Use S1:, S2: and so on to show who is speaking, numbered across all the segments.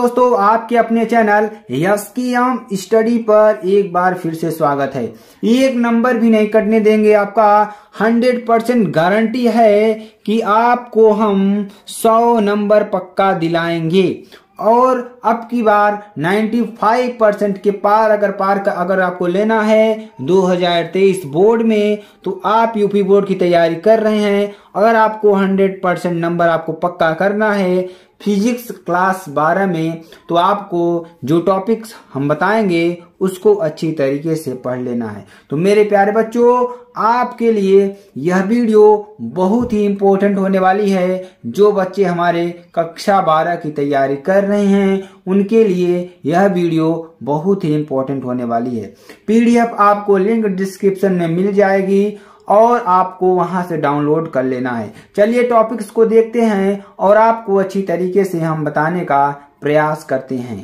S1: दोस्तों, आपके अपने चैनल यस्कीयम स्टडी पर एक बार फिर से स्वागत है। एक नंबर भी नहीं कटने देंगे। आपका 100% गारंटी है कि आपको हम 100 नंबर पक्का दिलाएंगे और अब की बार 95% के पार अगर आपको लेना है 2023 बोर्ड में, तो आप यूपी बोर्ड की तैयारी कर रहे हैं। अगर आपको 100% नंबर आपको पक्का करना है फिजिक्स क्लास 12 में, तो आपको जो टॉपिक्स हम बताएंगे उसको अच्छी तरीके से पढ़ लेना है। तो मेरे प्यारे बच्चों, आपके लिए यह वीडियो बहुत ही इम्पोर्टेंट होने वाली है। जो बच्चे हमारे कक्षा 12 की तैयारी कर रहे हैं उनके लिए यह वीडियो बहुत ही इम्पोर्टेंट होने वाली है। पीडीएफ आपको लिंक डिस्क्रिप्शन में मिल जाएगी और आपको वहां से डाउनलोड कर लेना है। चलिए टॉपिक्स को देखते हैं और आपको अच्छी तरीके से हम बताने का प्रयास करते हैं।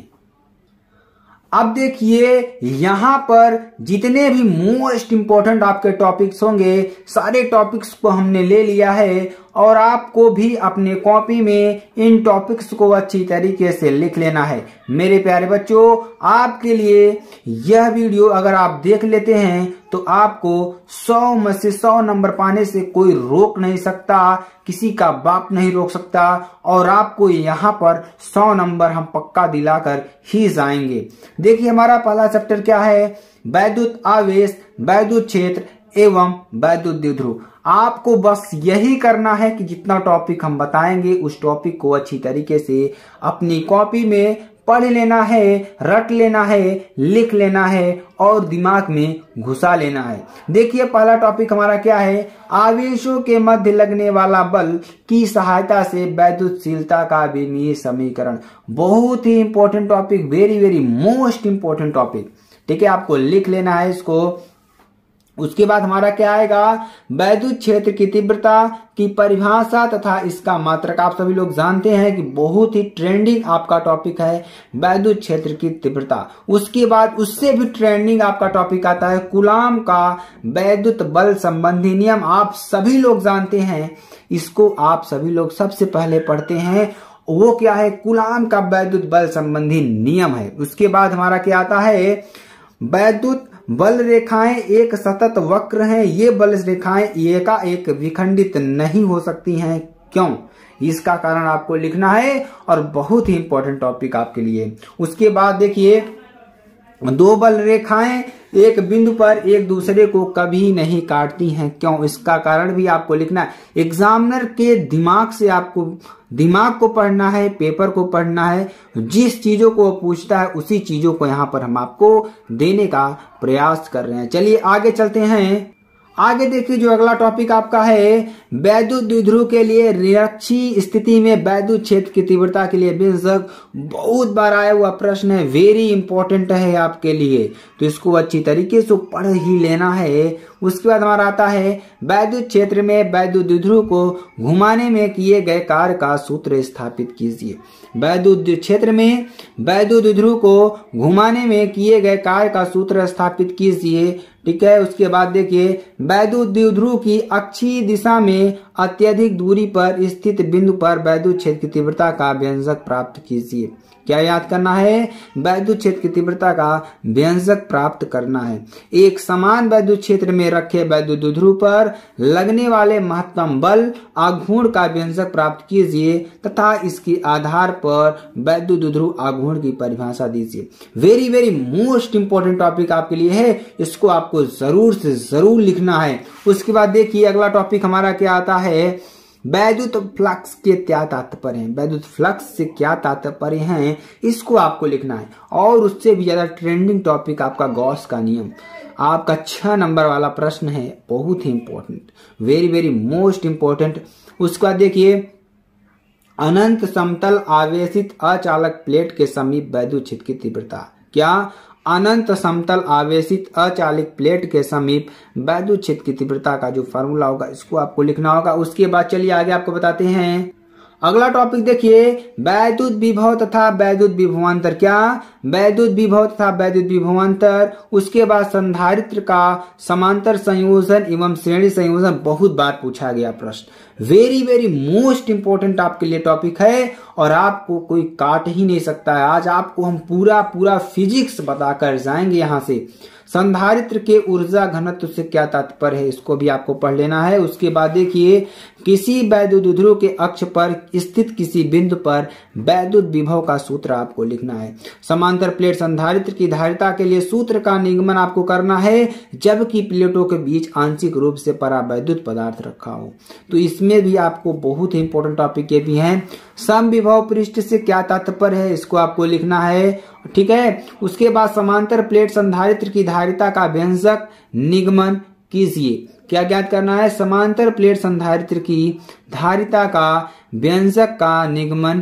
S1: अब देखिए, यहाँ पर जितने भी मोस्ट इंपॉर्टेंट आपके टॉपिक्स होंगे, सारे टॉपिक्स को हमने ले लिया है और आपको भी अपने कॉपी में इन टॉपिक्स को अच्छी तरीके से लिख लेना है। मेरे प्यारे बच्चों, आपके लिए यह वीडियो अगर आप देख लेते हैं तो आपको 100 में से 100 नंबर पाने से कोई रोक नहीं सकता, किसी का बाप नहीं रोक सकता और आपको यहाँ पर 100 नंबर हम पक्का दिलाकर ही जाएंगे। देखिए, हमारा पहला चैप्टर क्या है? वैद्युत आवेश, वैद्युत क्षेत्र एवं वैद्युत द्विध्रुव। आपको बस यही करना है कि जितना टॉपिक हम बताएंगे उस टॉपिक को अच्छी तरीके से अपनी कॉपी में पढ़ लेना है, रट लेना है, लिख लेना है और दिमाग में घुसा लेना है। देखिए, पहला टॉपिक हमारा क्या है? आवेशों के मध्य लगने वाला बल की सहायता से वैद्युतशीलता का विमीय समीकरण। बहुत ही important topic, very very most important topic. ठीक है, आपको लिख लेना है इसको। उसके बाद हमारा क्या आएगा? वैद्युत क्षेत्र की तीव्रता की परिभाषा तथा इसका मात्रक। आप सभी लोग जानते हैं कि बहुत ही ट्रेंडिंग आपका टॉपिक है वैद्युत क्षेत्र की तीव्रता। उसके बाद उससे भी ट्रेंडिंग आपका टॉपिक आता है कूलाम का वैद्युत बल संबंधी नियम। आप सभी लोग जानते हैं इसको, आप सभी लोग सबसे पहले पढ़ते हैं। वो क्या है? कूलाम का वैद्युत बल संबंधी नियम है। उसके बाद हमारा क्या आता है? वैद्युत बल रेखाएं एक सतत वक्र हैं। ये बल रेखाएं एकाएक विखंडित नहीं हो सकती हैं। क्यों? इसका कारण आपको लिखना है और बहुत ही इंपॉर्टेंट टॉपिक आपके लिए। उसके बाद देखिए, दो बल रेखाएं एक बिंदु पर एक दूसरे को कभी नहीं काटती हैं। क्यों? इसका कारण भी आपको लिखना है। एग्जामिनर के दिमाग से आपको दिमाग को पढ़ना है, पेपर को पढ़ना है। जिस चीजों को पूछता है उसी चीजों को यहाँ पर हम आपको देने का प्रयास कर रहे हैं। चलिए आगे चलते हैं। आगे देखिए, जो अगला टॉपिक आपका है वैद्युत द्विध्रुव के लिए निरक्षीय स्थिति में वैद्युत क्षेत्र की तीव्रता के लिए व्यंजक। बहुत बार आया हुआ प्रश्न है, वेरी इंपॉर्टेंट है आपके लिए, तो इसको अच्छी तरीके से पढ़ ही लेना है। उसके बाद हमारा आता है वैद्युत क्षेत्र में वैद्युत द्विध्रुव को घुमाने में किए गए कार्य का सूत्र स्थापित कीजिए। वैद्युत क्षेत्र में वैद्युत द्विध्रुव को घुमाने में किए गए कार्य का सूत्र स्थापित कीजिए। ठीक है। उसके बाद देखिए, वैद्युत द्विध्रुव की अक्षीय दिशा में अत्यधिक दूरी पर स्थित बिंदु पर वैद्युत क्षेत्र की तीव्रता का व्यंजक प्राप्त कीजिए। क्या याद करना है? वैद्युत क्षेत्र की तीव्रता का व्यंजक प्राप्त करना है। एक समान वैद्युत क्षेत्र में रखे वैद्युत द्विध्रुव पर लगने वाले महत्तम बल आघूर्ण का व्यंजक प्राप्त कीजिए तथा इसके आधार पर वैद्युत द्विध्रुव आघूर्ण की परिभाषा दीजिए। Very very most important topic आपके लिए है, इसको आपको जरूर से जरूर लिखना है। उसके बाद देखिए, अगला टॉपिक हमारा क्या आता है? वैद्युत फ्लक्स के क्या तात्पर्य है? वैद्युत फ्लक्स से क्या तात्पर्य है, इसको आपको लिखना है। और उससे भी ज्यादा ट्रेंडिंग टॉपिक आपका गॉस का नियम, आपका 6 नंबर वाला प्रश्न है, बहुत ही important, very very most important. उसके बाद देखिए, अनंत समतल आवेशित अचालक प्लेट के समीप वैद्युत क्षेत्र की तीव्रता। क्या? अनंत समतल आवेशित अचालित प्लेट के समीप वैद्युत क्षेत्र की तीव्रता का जो फार्मूला होगा इसको आपको लिखना होगा। उसके बाद चलिए आगे आपको बताते हैं अगला टॉपिक देखिए, वैद्युत विभव तथा वैद्युत विभवांतर। क्या? वैद्युत विभव तथा वैद्युत विभवांतर। उसके बाद संधारित्र का समांतर संयोजन एवं श्रेणी संयोजन, बहुत बार पूछा गया प्रश्न, वेरी वेरी मोस्ट इंपोर्टेंट आपके लिए टॉपिक है और आपको कोई काट ही नहीं सकता है। आज आपको हम पूरा फिजिक्स बताकर जाएंगे यहां से। संधारित्र के ऊर्जा घनत्व से क्या तात्पर्य है, इसको भी आपको पढ़ लेना है। उसके बाद देखिए, किसी वैद्युत ध्रुव के अक्ष पर स्थित किसी बिंदु पर वैद्युत विभव का सूत्र आपको लिखना है। समांतर प्लेट संधारित्र की धारिता के लिए सूत्र का निगमन आपको करना है जबकि प्लेटों के बीच आंशिक रूप से परावैद्युत पदार्थ रखा हो। तो इसमें भी आपको बहुत ही इंपॉर्टेंट टॉपिक ये भी है। समविभव पृष्ठ से क्या तात्पर्य है, इसको आपको लिखना है, ठीक है। उसके बाद समांतर प्लेट संधारित्र की धारिता का व्यंजक निगमन कीजिए। क्या ज्ञात करना है? समांतर प्लेट संधारित्र की धारिता का व्यंजक का निगमन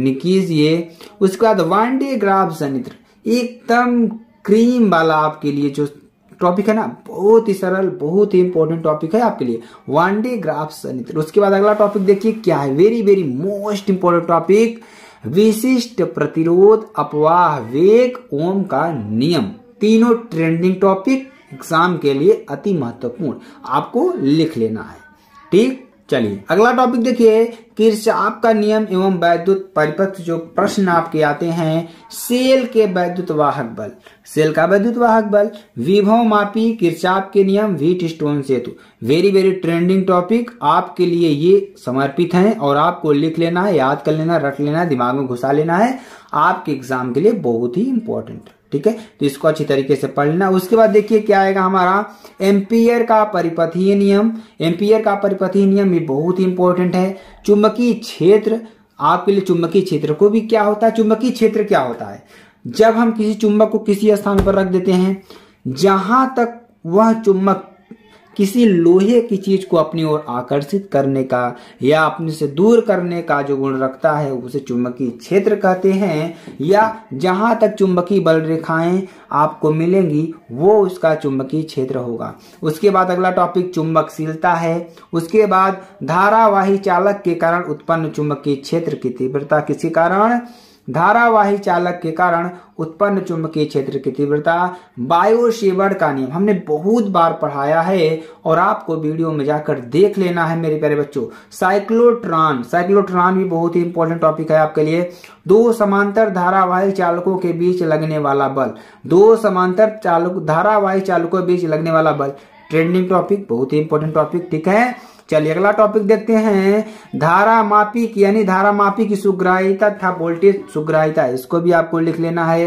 S1: कीजिए। उसके बाद वान डे ग्राफ संयंत्र, एकदम क्रीम वाला आपके लिए जो टॉपिक है ना, बहुत ही सरल, बहुत ही इंपॉर्टेंट टॉपिक है आपके लिए, वान डे ग्राफ संयंत्र। उसके बाद अगला टॉपिक देखिए क्या है, very very most important topic, विशिष्ट प्रतिरोध अपवाह वेग ओम का नियम। तीनों ट्रेंडिंग टॉपिक एग्जाम के लिए अति महत्वपूर्ण, आपको लिख लेना है, ठीक। चलिए अगला टॉपिक देखिए, किरचॉफ का नियम एवं वैद्युत परिपथ। जो प्रश्न आपके आते हैं, सेल के वैद्युत वाहक बल, सेल का वैद्युत वाहक बल, विभव मापी, किरचॉफ के नियम, व्हीटस्टोन सेतु। वेरी वेरी ट्रेंडिंग टॉपिक आपके लिए ये समर्पित हैं और आपको लिख लेना है, याद कर लेना, रट लेना, दिमाग में घुसा लेना है, आपके एग्जाम के लिए बहुत ही इंपॉर्टेंट, ठीक है। तो इसको अच्छी तरीके से पढ़ लेना। उसके बाद देखिए क्या आएगा हमारा, एम्पियर का परिपथीय नियम। एम्पियर का परिपथीय नियम भी बहुत ही इंपॉर्टेंट है। चुंबकीय क्षेत्र, आपके लिए चुंबकीय क्षेत्र को भी क्या होता है, चुंबकीय क्षेत्र क्या होता है, जब हम किसी चुंबक को किसी स्थान पर रख देते हैं, जहां तक वह चुंबक किसी लोहे की चीज को अपनी ओर आकर्षित करने का या अपने से दूर करने का जो गुण रखता है उसे चुंबकीय क्षेत्र कहते हैं। या जहां तक चुंबकीय बल रेखाएं आपको मिलेंगी वो उसका चुंबकीय क्षेत्र होगा। उसके बाद अगला टॉपिक चुंबकशीलता है। उसके बाद धारावाही चालक के कारण उत्पन्न चुंबकीय क्षेत्र की तीव्रता, किसी कारण धारावाही चालक के कारण उत्पन्न चुंबकीय क्षेत्र की तीव्रता। बायो-सेवर्ट का नियम हमने बहुत बार पढ़ाया है और आपको वीडियो में जाकर देख लेना है मेरे प्यारे बच्चों। साइक्लोट्रॉन, साइक्लोट्रॉन भी बहुत ही इंपॉर्टेंट टॉपिक है आपके लिए। दो समांतर धारावाही चालकों के बीच लगने वाला बल, दो समांतर धारावाही चालकों के बीच लगने वाला बल, ट्रेंडिंग टॉपिक, बहुत ही इंपॉर्टेंट टॉपिक, ठीक है। चलिए अगला टॉपिक देखते हैं, धारा मापी की, यानी धारा मापी की सुग्राह्यता तथा वोल्टेज सुग्राह्यता, इसको भी आपको लिख लेना है।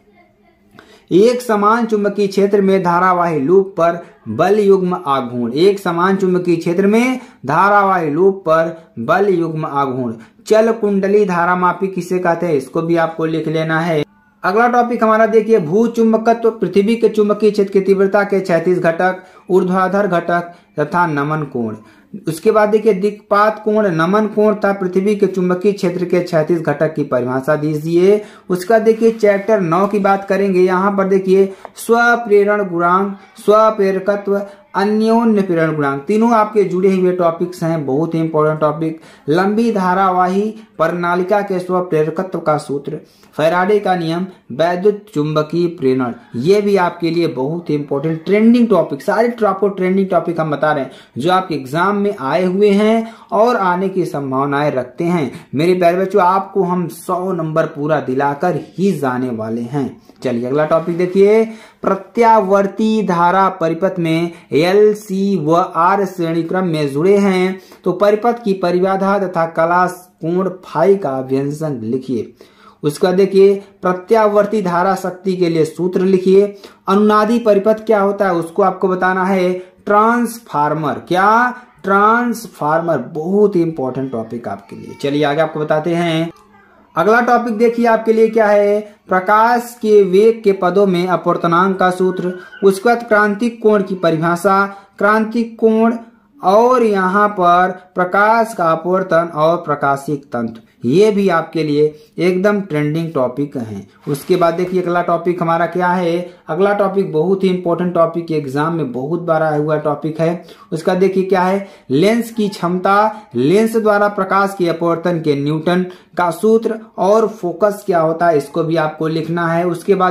S1: एक समान चुंबकीय क्षेत्र में धारावाही लूप पर बल युग्म आघूर्ण, एक समान चुंबकीय क्षेत्र में धारावाही लूप पर बल युग्म आघूर्ण। चल कुंडली धारा मापी किसे कहते हैं, इसको भी आपको लिख लेना है। अगला टॉपिक हमारा देखिए, भू चुंबकत्व, पृथ्वी के चुंबकीय क्षेत्र की तीव्रता के 36 घटक, ऊर्ध्वाधर घटक तथा नमन कोण। उसके बाद देखिए दिक्पात कोण, नमन कोण तथा पृथ्वी के चुंबकीय क्षेत्र के 36 घटक की परिभाषा दीजिए। उसका देखिए चैप्टर 9 की बात करेंगे। यहाँ पर देखिए स्वप्रेरण गुणांक, स्वप्रेरकत्व, अन्योन्य प्रेरण गुणांक, तीनों आपके जुड़े हुए टॉपिक्स हैं, बहुत ही इंपॉर्टेंट टॉपिक। लंबी धारावाही प्रणालिका के स्वप्रेरकत्व का सूत्र, फैराडे का नियम, वैद्युत चुंबकीय प्रेरण, ये भी आपके लिए बहुत ही इंपॉर्टेंट ट्रेंडिंग टॉपिक, सारे आपको ट्रेंडिंग टॉपिक हम बता रहे हैं जो आपके एग्जाम में आए हुए हैं और आने की संभावनाएं रखते हैं। मेरे प्यारे बच्चों, आपको हम 100 नंबर पूरा दिलाकर ही जाने वाले हैं। चलिए अगला टॉपिक देखिए, प्रत्यावर्ती धारा परिपथ में एल, सी व आर श्रेणी क्रम में जुड़े हैं तो परिपथ की परिबाधा तथा कला कोण फाई का व्यंजन लिखिए। उसका देखिए प्रत्यावर्ती धारा शक्ति के लिए सूत्र लिखिए। अनुनादी परिपथ क्या होता है उसको आपको बताना है। ट्रांसफार्मर, क्या ट्रांसफार्मर, बहुत ही इंपॉर्टेंट टॉपिक आपके लिए। चलिए आगे आपको बताते हैं। अगला टॉपिक देखिए आपके लिए क्या है, प्रकाश के वेग के पदों में अपवर्तनांक का सूत्र। उसके बाद क्रांतिक कोण की परिभाषा, क्रांतिक कोण और यहाँ पर प्रकाश का अपवर्तन और प्रकाशिक तंत्र, ये भी आपके लिए एकदम ट्रेंडिंग टॉपिक है। उसके बाद देखिए अगला टॉपिक हमारा क्या है। अगला टॉपिक बहुत ही इंपॉर्टेंट टॉपिक, एग्जाम में बहुत बार आया हुआ टॉपिक है। उसका देखिए क्या है, लेंस की क्षमता, लेंस द्वारा प्रकाश के अपवर्तन के न्यूटन का सूत्र और फोकस क्या होता है, इसको भी आपको लिखना है। उसके बाद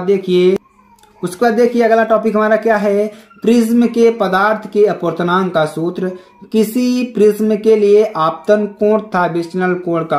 S1: देखिए अगला टॉपिक हमारा क्या है, प्रिज्म के पदार्थ के अपवर्तनांक का सूत्र। किसी प्रिज्म के लिए आपतन कोण तथा विचलन कोण का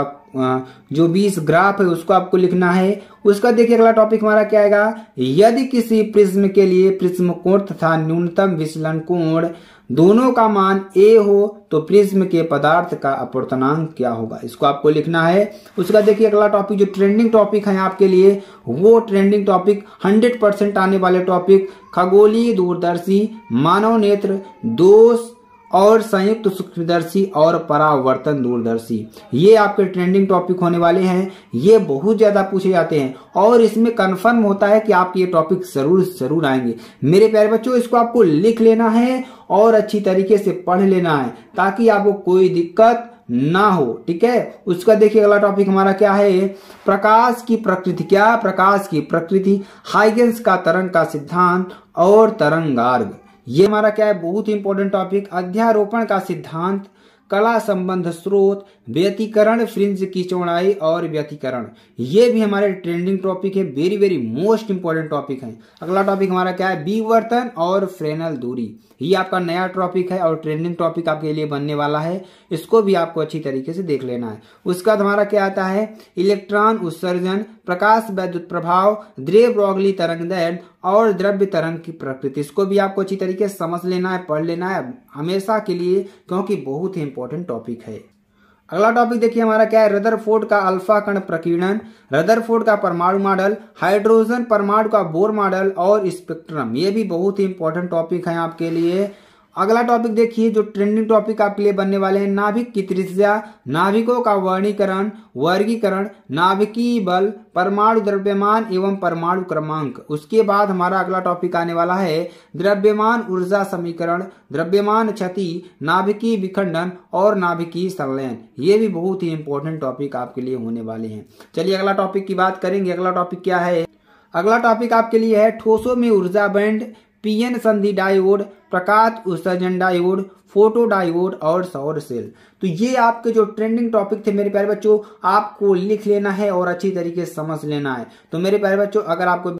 S1: जो 20 ग्राफ है उसको आपको लिखना है। उसका देखिए अगला टॉपिक हमारा क्या आएगा, यदि किसी प्रिज्म के लिए प्रिज्म कोण तथा न्यूनतम विचलन कोण दोनों का मान a हो तो प्रिज्म के पदार्थ का अपवर्तनांक क्या होगा, इसको आपको लिखना है। उसका देखिए अगला टॉपिक जो ट्रेंडिंग टॉपिक है आपके लिए, वो ट्रेंडिंग टॉपिक 100% आने वाले टॉपिक, खगोलीय दूरदर्शी, मानव नेत्र, दोष और संयुक्त सूक्ष्मदर्शी और परावर्तन दूरदर्शी, ये आपके ट्रेंडिंग टॉपिक होने वाले हैं। ये बहुत ज्यादा पूछे जाते हैं और इसमें कंफर्म होता है कि आपके ये टॉपिक जरूर आएंगे। मेरे प्यारे बच्चों, इसको आपको लिख लेना है और अच्छी तरीके से पढ़ लेना है ताकि आपको कोई दिक्कत ना हो, ठीक है। उसका देखिए अगला टॉपिक हमारा क्या है, प्रकाश की प्रकृति। क्या प्रकाश की प्रकृति, हाइगेंस का तरंग का सिद्धांत और तरंगार्ग, ये हमारा क्या है, बहुत ही इंपॉर्टेंट टॉपिक। अध्यारोपण का सिद्धांत, कला संबंध स्रोत, व्यतिकरण, फ्रिंज की चौड़ाई और व्यतिकरण, ये भी हमारे ट्रेंडिंग टॉपिक है, वेरी मोस्ट इंपॉर्टेंट टॉपिक है। अगला टॉपिक हमारा क्या है, विवर्तन और फ्रेनेल दूरी, ये आपका नया टॉपिक है और ट्रेंडिंग टॉपिक आपके लिए बनने वाला है। इसको भी आपको अच्छी तरीके से देख लेना है। उसका बाद हमारा क्या आता है, इलेक्ट्रॉन उत्सर्जन, प्रकाश वैद्युत प्रभाव, द्रव्य ब्रोगली तरंगदैर्घ्य और द्रव्य तरंग की प्रकृति, इसको भी आपको अच्छी तरीके से समझ लेना है, पढ़ लेना है हमेशा के लिए, क्योंकि बहुत ही इंपॉर्टेंट टॉपिक है। अगला टॉपिक देखिए हमारा क्या है, रदरफोर्ड का अल्फा कण प्रकीर्णन, रदरफोर्ड का परमाणु मॉडल, हाइड्रोजन परमाणु का बोर मॉडल और स्पेक्ट्रम, ये भी बहुत ही इंपॉर्टेंट टॉपिक है आपके लिए। अगला टॉपिक देखिए जो ट्रेंडिंग टॉपिक आपके लिए बनने वाले हैं, नाभिक की त्रिज्या, नाभिकों का वर्गीकरण, नाभिकीय बल, परमाणु द्रव्यमान एवं परमाणु क्रमांक। उसके बाद हमारा अगला टॉपिक आने वाला है द्रव्यमान ऊर्जा समीकरण, द्रव्यमान क्षति, नाभिकीय विखंडन और नाभिकीय संलयन, ये भी बहुत ही इंपॉर्टेंट टॉपिक आपके लिए होने वाले हैं। चलिए अगला टॉपिक की बात करेंगे। अगला टॉपिक क्या है, अगला टॉपिक आपके लिए है ठोसों में ऊर्जा बैंड, पीएन संधि डायोड, प्रकाश उत्सर्जन डायोड, फोटो डायोड और सौर सेल। तो ये आपके जो ट्रेंडिंग टॉपिक थे मेरे प्यारे बच्चों, आपको लिख लेना है और अच्छी तरीके से समझ लेना है। तो मेरे प्यारे बच्चों, अगर आपको